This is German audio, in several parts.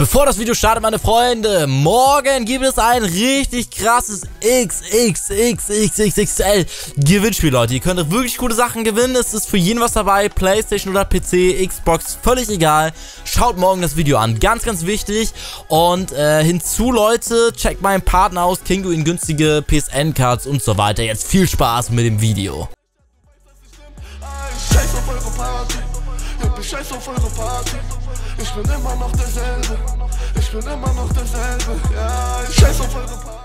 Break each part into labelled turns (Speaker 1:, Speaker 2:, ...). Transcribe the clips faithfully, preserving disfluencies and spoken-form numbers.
Speaker 1: Bevor das Video startet, meine Freunde, morgen gibt es ein richtig krasses X X X X X X L Gewinnspiel, Leute. Ihr könnt wirklich coole Sachen gewinnen. Es ist für jeden was dabei. PlayStation oder P C, Xbox, völlig egal. Schaut morgen das Video an. Ganz, ganz wichtig. Und äh, hinzu, Leute, checkt meinen Partner aus. Kingo in günstige P S N-Cards und so weiter. Jetzt viel Spaß mit dem Video.
Speaker 2: Scheiß auf eure Party, ich scheiß auf eure Party. Ich bin immer noch derselbe, ich bin immer noch derselbe, ja, ich scheiß auf eure Party.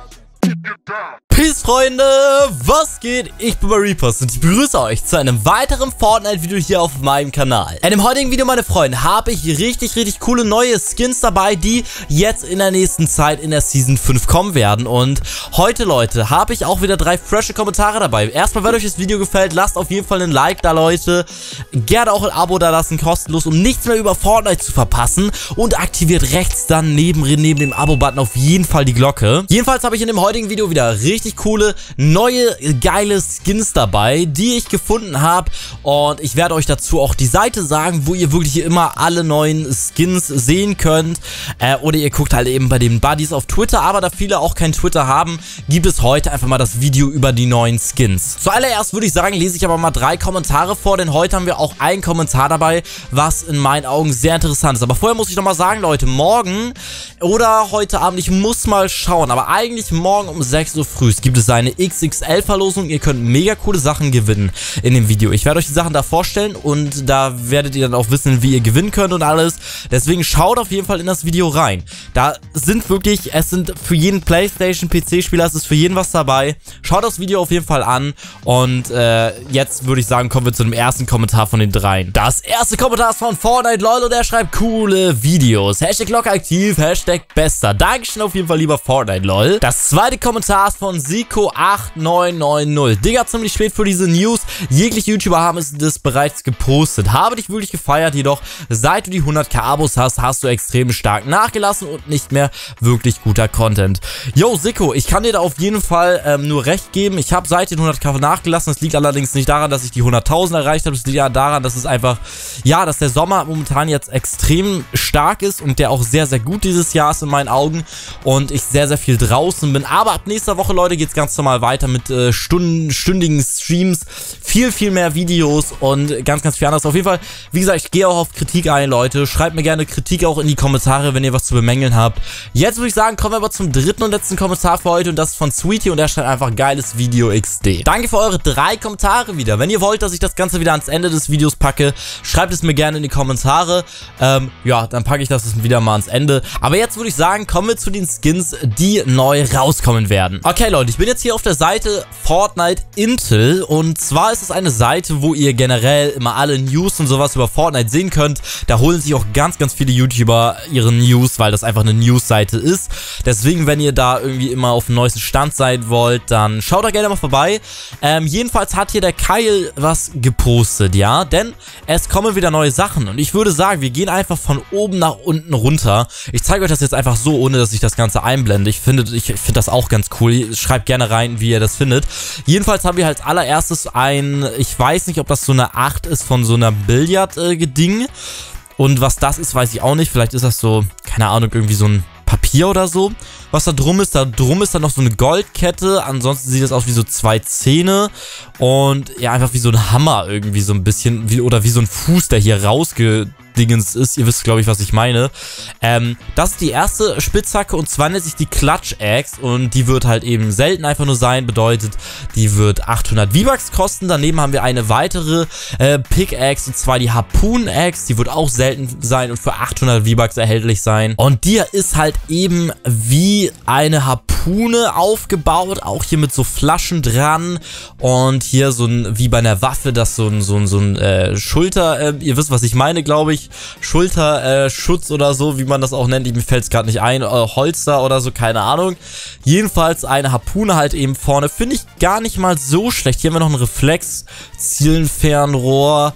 Speaker 1: Peace, Freunde, was geht? Ich bin Reapers und ich begrüße euch zu einem weiteren Fortnite-Video hier auf meinem Kanal. In dem heutigen Video, meine Freunde, habe ich richtig, richtig coole neue Skins dabei, die jetzt in der nächsten Zeit in der Season fünf kommen werden. Und heute, Leute, habe ich auch wieder drei frische Kommentare dabei. Erstmal, wenn euch das Video gefällt, lasst auf jeden Fall einen Like da, Leute. Gerne auch ein Abo da lassen, kostenlos, um nichts mehr über Fortnite zu verpassen. Und aktiviert rechts dann neben, neben dem Abo-Button auf jeden Fall die Glocke. Jedenfalls habe ich in dem heutigen Video wieder richtig coole, neue, geile Skins dabei, die ich gefunden habe. Und ich werde euch dazu auch die Seite sagen, wo ihr wirklich immer alle neuen Skins sehen könnt. Äh, oder ihr guckt halt eben bei den Buddies auf Twitter. Aber da viele auch kein Twitter haben, gibt es heute einfach mal das Video über die neuen Skins. Zuallererst würde ich sagen, lese ich aber mal drei Kommentare vor, denn heute haben wir auch einen Kommentar dabei, was in meinen Augen sehr interessant ist. Aber vorher muss ich nochmal sagen, Leute, morgen oder heute Abend, ich muss mal schauen, aber eigentlich morgen um sechs Uhr früh gibt es eine X X L-Verlosung. Ihr könnt mega coole Sachen gewinnen in dem Video. Ich werde euch die Sachen da vorstellen und da werdet ihr dann auch wissen, wie ihr gewinnen könnt und alles. Deswegen schaut auf jeden Fall in das Video rein. Da sind wirklich, es sind für jeden PlayStation, P C-Spieler, es ist für jeden was dabei. Schaut das Video auf jeden Fall an und äh, jetzt würde ich sagen, kommen wir zu dem ersten Kommentar von den dreien. Das erste Kommentar ist von Fortnite LOL und er schreibt coole Videos. Hashtag Glocke aktiv, Hashtag Bester. Dankeschön auf jeden Fall, lieber Fortnite LOL. Das zweite Kommentar ist von Siko acht neun neun null. Digga, ziemlich spät für diese News. Jegliche YouTuber haben es das bereits gepostet. Habe dich wirklich gefeiert, jedoch seit du die hundert K Abos hast, hast du extrem stark nachgelassen und nicht mehr wirklich guter Content. Yo, Siko, ich kann dir da auf jeden Fall ähm, nur recht geben. Ich habe seit den hundert K nachgelassen. Das liegt allerdings nicht daran, dass ich die hunderttausend erreicht habe. Das liegt ja daran, dass es einfach, ja, dass der Sommer momentan jetzt extrem stark ist und der auch sehr, sehr gut dieses Jahr ist in meinen Augen und ich sehr, sehr viel draußen bin. Aber ab nächster Woche, Leute, geht es ganz normal weiter mit äh, Stunden, stündigen Streams, viel, viel mehr Videos und ganz, ganz viel anderes. Auf jeden Fall, wie gesagt, ich gehe auch auf Kritik ein, Leute. Schreibt mir gerne Kritik auch in die Kommentare, wenn ihr was zu bemängeln habt. Jetzt würde ich sagen, kommen wir aber zum dritten und letzten Kommentar für heute und das ist von Sweetie und er schreibt einfach geiles Video X D. Danke für eure drei Kommentare wieder. Wenn ihr wollt, dass ich das Ganze wieder ans Ende des Videos packe, schreibt es mir gerne in die Kommentare. Ähm, ja, dann packe ich das wieder mal ans Ende. Aber jetzt würde ich sagen, kommen wir zu den Skins, die neu rauskommen werden. Okay, Leute, ich bin jetzt hier auf der Seite Fortnite Intel und zwar ist es eine Seite, wo ihr generell immer alle News und sowas über Fortnite sehen könnt. Da holen sich auch ganz, ganz viele YouTuber ihre News, weil das einfach eine News-Seite ist. Deswegen, wenn ihr da irgendwie immer auf dem neuesten Stand sein wollt, dann schaut da gerne mal vorbei. Ähm, jedenfalls hat hier der Kyle was gepostet, ja, denn es kommen wieder neue Sachen und ich würde sagen, wir gehen einfach von oben nach unten runter. Ich zeige euch das jetzt einfach so, ohne dass ich das Ganze einblende. Ich finde, ich finde das auch ganz cool. Schreibt gerne rein, wie ihr das findet. Jedenfalls haben wir als allererstes ein, ich weiß nicht, ob das so eine acht ist von so einer Billard-Geding. Und was das ist, weiß ich auch nicht. Vielleicht ist das so, keine Ahnung, irgendwie so ein Papier oder so, was da drum ist. Da drum ist dann noch so eine Goldkette. Ansonsten sieht das aus wie so zwei Zähne und ja, einfach wie so ein Hammer irgendwie so ein bisschen, wie, oder wie so ein Fuß, der hier rausge... Dingens ist. Ihr wisst, glaube ich, was ich meine. Ähm, das ist die erste Spitzhacke und zwar nennt sich die Clutch Axe und die wird halt eben selten einfach nur sein, bedeutet, die wird achthundert V-Bucks kosten. Daneben haben wir eine weitere äh, Pickaxe und zwar die Harpoon Axe, die wird auch selten sein und für achthundert V-Bucks erhältlich sein. Und die ist halt eben wie eine Harpune aufgebaut, auch hier mit so Flaschen dran und hier so ein, wie bei einer Waffe, das so ein, so ein, so ein äh, Schulter, äh, ihr wisst, was ich meine, glaube ich, Schulterschutz äh, oder so, wie man das auch nennt, mir fällt es gerade nicht ein, äh, Holster oder so, keine Ahnung. Jedenfalls eine Harpune halt eben vorne, finde ich gar nicht mal so schlecht. Hier haben wir noch ein Reflex, Zielenfernrohr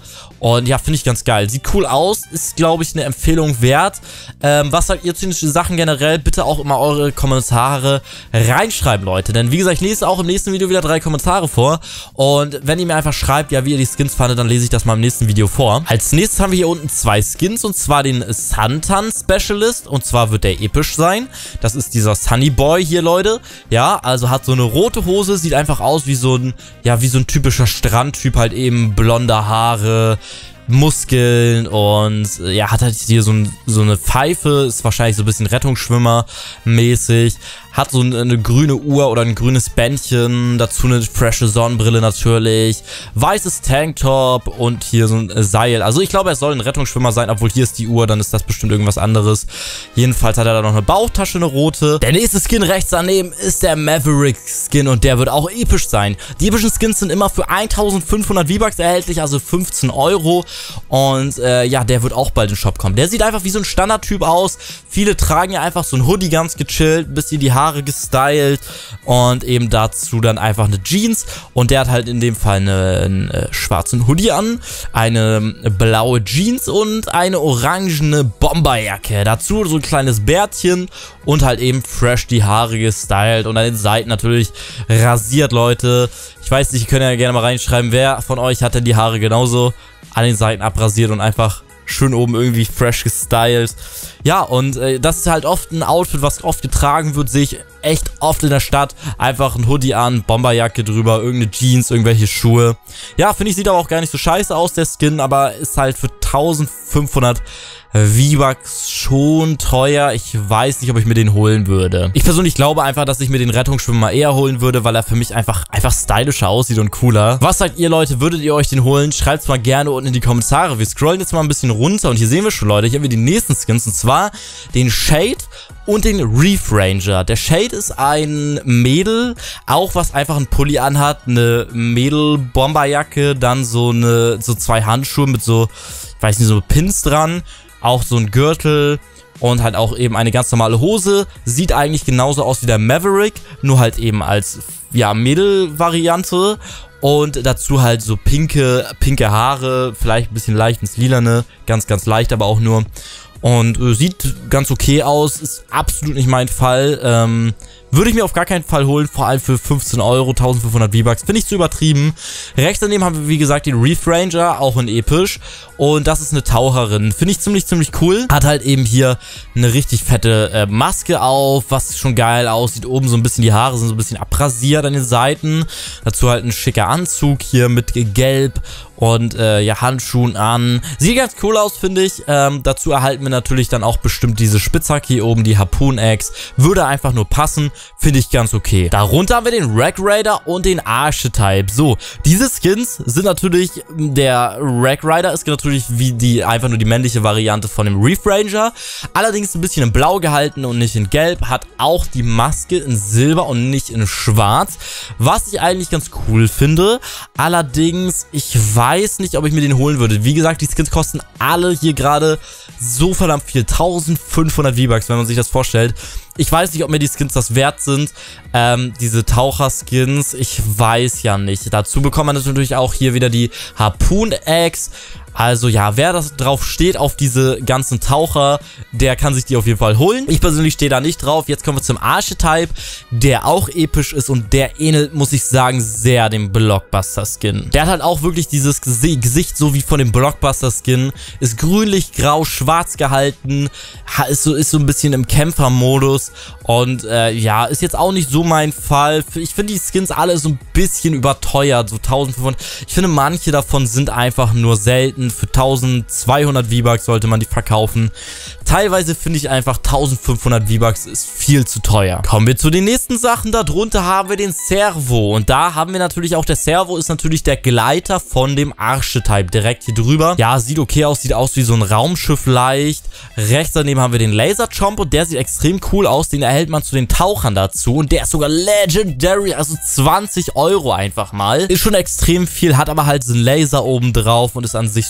Speaker 1: Und ja, finde ich ganz geil. Sieht cool aus, ist, glaube ich, eine Empfehlung wert. Ähm, was sagt ihr zu den Sachen generell? Bitte auch immer eure Kommentare reinschreiben, Leute. Denn wie gesagt, ich lese auch im nächsten Video wieder drei Kommentare vor. Und wenn ihr mir einfach schreibt, ja, wie ihr die Skins fandet, dann lese ich das mal im nächsten Video vor. Als nächstes haben wir hier unten zwei Skins, und zwar den Suntan Specialist. Und zwar wird der episch sein. Das ist dieser Sunny Boy hier, Leute. Ja, also hat so eine rote Hose, sieht einfach aus wie so ein, ja, wie so ein typischer Strandtyp, halt eben blonde Haare, Muskeln und ja, hat halt hier so, ein, so eine Pfeife, ist wahrscheinlich so ein bisschen Rettungsschwimmer-mäßig, hat so eine, eine grüne Uhr oder ein grünes Bändchen, dazu eine frische Sonnenbrille natürlich, weißes Tanktop und hier so ein Seil. Also ich glaube, er soll ein Rettungsschwimmer sein, obwohl hier ist die Uhr, dann ist das bestimmt irgendwas anderes. Jedenfalls hat er da noch eine Bauchtasche, eine rote. Der nächste Skin rechts daneben ist der Maverick Skin und der wird auch episch sein. Die epischen Skins sind immer für eintausendfünfhundert V-Bucks erhältlich, also fünfzehn Euro. Und äh, ja, der wird auch bald in den Shop kommen. Der sieht einfach wie so ein Standardtyp aus. Viele tragen ja einfach so ein Hoodie ganz gechillt, ein bisschen die Haare gestylt und eben dazu dann einfach eine Jeans. Und der hat halt in dem Fall eine, einen äh, schwarzen Hoodie an, eine blaue Jeans und eine orangene Bomberjacke. Dazu so ein kleines Bärtchen und halt eben fresh die Haare gestylt und an den Seiten natürlich rasiert, Leute. Ich weiß nicht, ihr könnt ja gerne mal reinschreiben, wer von euch hat denn die Haare genauso an den Seiten abrasiert und einfach schön oben irgendwie fresh gestylt. Ja, und äh, das ist halt oft ein Outfit, was oft getragen wird, sehe ich echt oft in der Stadt. Einfach ein Hoodie an, Bomberjacke drüber, irgendeine Jeans, irgendwelche Schuhe. Ja, finde ich, sieht aber auch gar nicht so scheiße aus, der Skin, aber ist halt für eintausendfünfhundert V-Bucks schon teuer. Ich weiß nicht, ob ich mir den holen würde. Ich persönlich glaube einfach, dass ich mir den Rettungsschwimmer eher holen würde, weil er für mich einfach, einfach stylischer aussieht und cooler. Was sagt ihr, Leute? Würdet ihr euch den holen? Schreibt es mal gerne unten in die Kommentare. Wir scrollen jetzt mal ein bisschen runter und hier sehen wir schon, Leute, hier haben wir die nächsten Skins, und zwar den Shade und den Reef Ranger. Der Shade ist ein Mädel, auch was einfach ein Pulli anhat, eine Mädel-Bomberjacke, dann so eine, so zwei Handschuhe mit so, ich weiß nicht, so Pins dran, auch so ein Gürtel und halt auch eben eine ganz normale Hose. Sieht eigentlich genauso aus wie der Maverick, nur halt eben als, ja, Mädel-Variante. Und dazu halt so pinke, pinke Haare, vielleicht ein bisschen leicht ins Lilane, ganz, ganz leicht, aber auch nur. Und äh, sieht ganz okay aus, ist absolut nicht mein Fall. Ähm, würde ich mir auf gar keinen Fall holen, vor allem für fünfzehn Euro, eintausendfünfhundert V-Bucks, finde ich zu übertrieben. Rechts daneben haben wir, wie gesagt, den Reef Ranger, auch in episch. Und das ist eine Taucherin, finde ich ziemlich, ziemlich cool. Hat halt eben hier eine richtig fette äh, Maske auf, was schon geil aussieht. Oben so ein bisschen, die Haare sind so ein bisschen abrasiert an den Seiten. Dazu halt ein schicker Anzug hier mit Gelb und äh, ja, Handschuhen an. Sieht ganz cool aus, finde ich. Ähm, dazu erhalten wir natürlich dann auch bestimmt diese Spitzhacke hier oben, die Harpoon-Axe. Würde einfach nur passen, finde ich ganz okay. Darunter haben wir den Wreck Raider und den Archetype. So, diese Skins sind natürlich, der Wreck Raider ist natürlich wie die, einfach nur die männliche Variante von dem Reef Ranger. Allerdings ein bisschen in Blau gehalten und nicht in Gelb. Hat auch die Maske in Silber und nicht in Schwarz. Was ich eigentlich ganz cool finde. Allerdings, ich weiß nicht, ob ich mir den holen würde. Wie gesagt, die Skins kosten alle hier gerade so verdammt viel. eintausendfünfhundert V-Bucks, wenn man sich das vorstellt. Ich weiß nicht, ob mir die Skins das wert sind. Ähm, diese Taucher-Skins, ich weiß ja nicht. Dazu bekommt man natürlich auch hier wieder die Harpoon-Axe. Also ja, wer das drauf steht, auf diese ganzen Taucher, der kann sich die auf jeden Fall holen. Ich persönlich stehe da nicht drauf. Jetzt kommen wir zum Archetype, der auch episch ist und der ähnelt, muss ich sagen, sehr dem Blockbuster-Skin. Der hat halt auch wirklich dieses Gesicht, so wie von dem Blockbuster-Skin. Ist grünlich, grau, schwarz gehalten, ist so, ist so ein bisschen im Kämpfermodus und äh, ja, ist jetzt auch nicht so mein Fall. Ich finde die Skins alle so ein bisschen überteuert, so eintausendfünfhundert. Ich finde, manche davon sind einfach nur selten. Für eintausendzweihundert V-Bucks sollte man die verkaufen. Teilweise finde ich einfach eintausendfünfhundert V-Bucks ist viel zu teuer. Kommen wir zu den nächsten Sachen. Darunter haben wir den Servo. Und da haben wir natürlich auch, der Servo ist natürlich der Gleiter von dem Archetype. Direkt hier drüber. Ja, sieht okay aus. Sieht aus wie so ein Raumschiff leicht. Rechts daneben haben wir den Laser Chomp und der sieht extrem cool aus. Den erhält man zu den Tauchern dazu. Und der ist sogar Legendary. Also zwanzig Euro einfach mal. Ist schon extrem viel. Hat aber halt so einen Laser oben drauf und ist an sich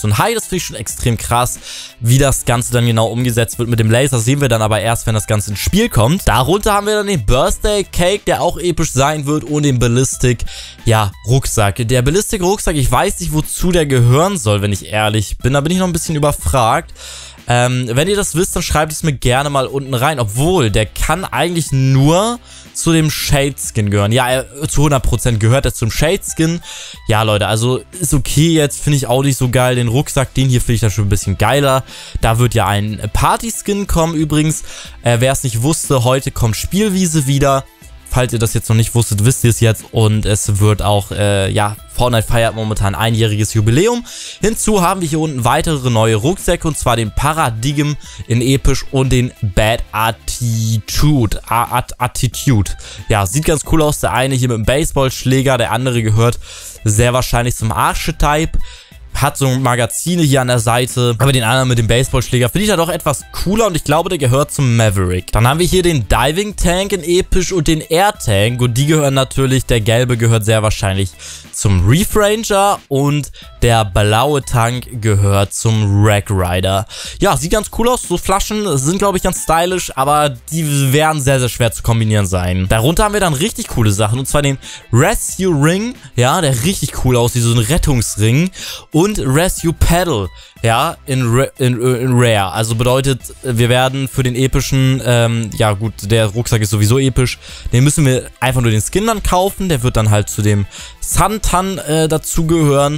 Speaker 1: so ein High. Das finde ich schon extrem krass, wie das Ganze dann genau umgesetzt wird mit dem Laser. Sehen wir dann aber erst, wenn das Ganze ins Spiel kommt. Darunter haben wir dann den Birthday Cake, der auch episch sein wird, und den Ballistic, ja, Rucksack. Der Ballistic Rucksack, ich weiß nicht, wozu der gehören soll, wenn ich ehrlich bin. Da bin ich noch ein bisschen überfragt. Ähm, wenn ihr das wisst, dann schreibt es mir gerne mal unten rein. Obwohl, der kann eigentlich nur zu dem Shade Skin gehören. Ja, er, zu hundert Prozent gehört er zum Shade Skin. Ja, Leute, also ist okay jetzt. Finde ich auch nicht so geil. Den Rucksack, den hier finde ich da schon ein bisschen geiler. Da wird ja ein Party-Skin kommen übrigens. Äh, wer es nicht wusste, heute kommt Spielwiese wieder. Falls ihr das jetzt noch nicht wusstet, wisst ihr es jetzt. Und es wird auch, äh, ja, Fortnite feiert momentan einjähriges Jubiläum. Hinzu haben wir hier unten weitere neue Rucksäcke, und zwar den Paradigm in episch und den Bad Attitude. Attitude. Ja, sieht ganz cool aus. Der eine hier mit dem Baseballschläger, der andere gehört sehr wahrscheinlich zum Archetype. Hat so Magazine hier an der Seite, aber den anderen mit dem Baseballschläger finde ich ja doch etwas cooler, und ich glaube, der gehört zum Maverick. Dann haben wir hier den Diving Tank in episch und den Air Tank, und die gehören natürlich, der gelbe gehört sehr wahrscheinlich zum Reef Ranger und der blaue Tank gehört zum Wreck Rider. Ja, sieht ganz cool aus. So Flaschen sind, glaube ich, ganz stylisch, aber die werden sehr, sehr schwer zu kombinieren sein. Darunter haben wir dann richtig coole Sachen, und zwar den Rescue Ring, ja, der richtig cool aussieht, so ein Rettungsring, und Rescue Paddle, ja, in, in, in Rare. Also bedeutet, wir werden für den epischen, ähm, ja gut, der Rucksack ist sowieso episch, den müssen wir einfach nur den Skin dann kaufen, der wird dann halt zu dem Santan äh, dazugehören.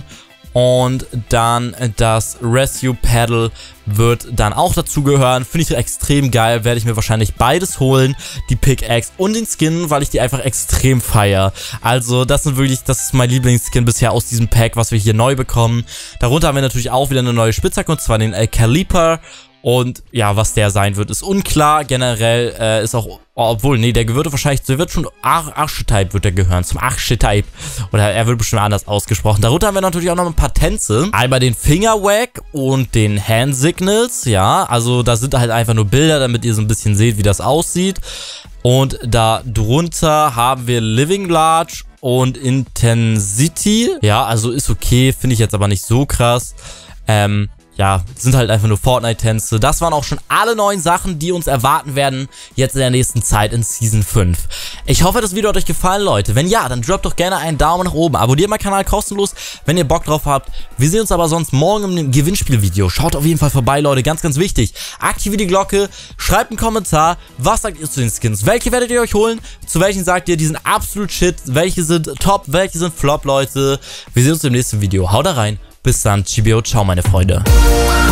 Speaker 1: Und dann das Rescue Paddle wird dann auch dazugehören. Finde ich extrem geil. Werde ich mir wahrscheinlich beides holen. Die Pickaxe und den Skin, weil ich die einfach extrem feiere. Also das sind wirklich, das ist mein Lieblingsskin bisher aus diesem Pack, was wir hier neu bekommen. Darunter haben wir natürlich auch wieder eine neue Spitzhacke, und zwar den äh, Caliper. Und ja, was der sein wird, ist unklar. Generell äh, ist auch, obwohl, nee, der wird wahrscheinlich, der wird schon Ar Archetype wird der gehören, zum Archetype. Oder er wird bestimmt anders ausgesprochen. Darunter haben wir natürlich auch noch ein paar Tänze. Einmal den Fingerwag und den Hand Signals, ja. Also da sind halt einfach nur Bilder, damit ihr so ein bisschen seht, wie das aussieht. Und da drunter haben wir Living Large und Intensity. Ja, also ist okay, finde ich jetzt aber nicht so krass. Ähm... Ja, sind halt einfach nur Fortnite-Tänze. Das waren auch schon alle neuen Sachen, die uns erwarten werden jetzt in der nächsten Zeit in Season fünf. Ich hoffe, das Video hat euch gefallen, Leute. Wenn ja, dann droppt doch gerne einen Daumen nach oben. Abonniert meinen Kanal kostenlos, wenn ihr Bock drauf habt. Wir sehen uns aber sonst morgen im Gewinnspielvideo. Schaut auf jeden Fall vorbei, Leute. Ganz, ganz wichtig. Aktiviert die Glocke, schreibt einen Kommentar. Was sagt ihr zu den Skins? Welche werdet ihr euch holen? Zu welchen sagt ihr, die sind absolut shit? Welche sind top? Welche sind flop, Leute? Wir sehen uns im nächsten Video. Haut da rein. Bis dann, Chibio, ciao meine Freunde.